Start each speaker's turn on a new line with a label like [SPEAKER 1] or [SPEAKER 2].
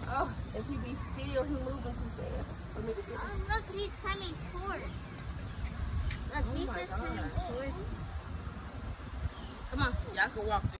[SPEAKER 1] Oh, if he be still, he moving too fast for me to get him.
[SPEAKER 2] Oh, look, he's coming towards. Look, he's just coming towards.
[SPEAKER 1] Come on, y'all can walk.